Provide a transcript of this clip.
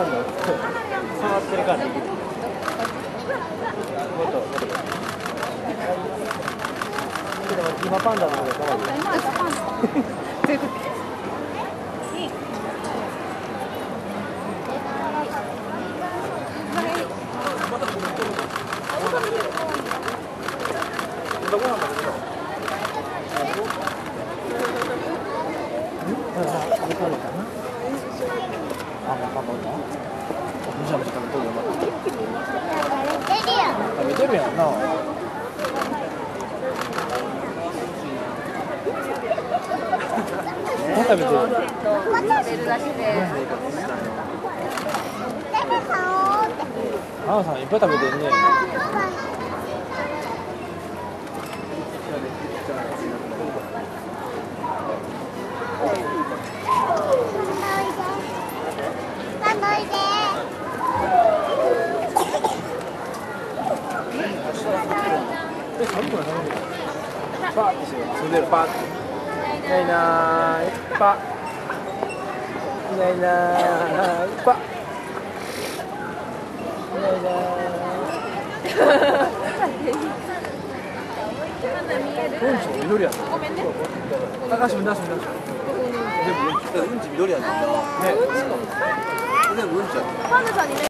ンダ触ってるから。もっと今パンダの方が可愛い。食べてるやんな。食べてる。あなさんいっぱい食べてるね。パーってしてる。住んでるパーって。いないなーいパ。いないなーいパ。いないなー。うんちも緑やん。ごめんね。高橋も出す。全部うんち緑やんな。ね。全部うんちやん。パンダさんにね。